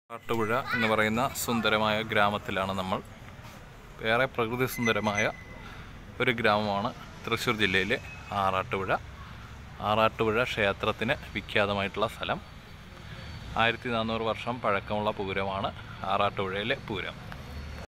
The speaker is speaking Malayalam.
ആറാട്ടുപുഴ എന്ന് പറയുന്ന സുന്ദരമായ ഗ്രാമത്തിലാണ് നമ്മൾ. ഏറെ പ്രകൃതി സുന്ദരമായ ഒരു ഗ്രാമമാണ് തൃശ്ശൂർ ജില്ലയിലെ ആറാട്ടുപുഴ. ആറാട്ടുപുഴ ക്ഷേത്രത്തിന് വിഖ്യാതമായിട്ടുള്ള സ്ഥലം. 1400 വർഷം പഴക്കമുള്ള പൂരമാണ് ആറാട്ടുപുഴയിലെ പൂരം.